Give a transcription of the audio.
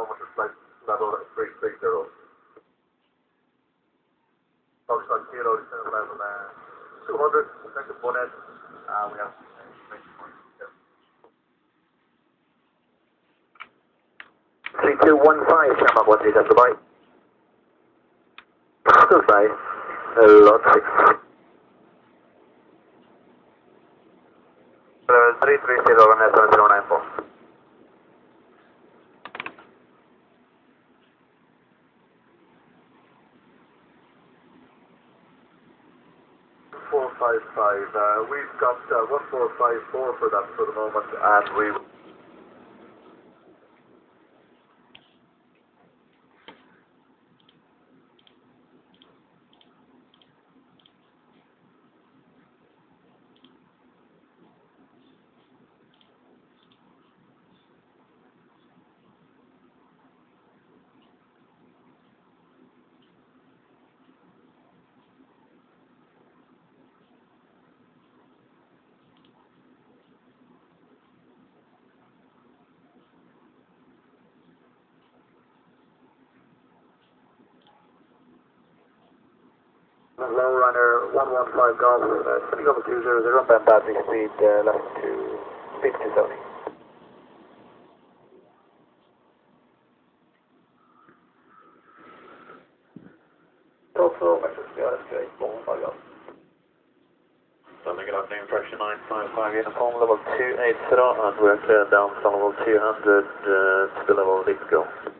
moment is flight level 330. Foxtrot Kilo, descending level 200, second one end, we have 3215, camera 13, that's the bite. Goodbye, lot 6. 330 on S7094. We've got 1454 for that for the moment, and we. Low runner 115 golf, spinning over 200, band battery speed less to speed 270. Total measures, yeah, that's great, 115 golf. Good afternoon, pressure 955 uniform, level 280, and we're cleared down from level 200 to the level of Disco.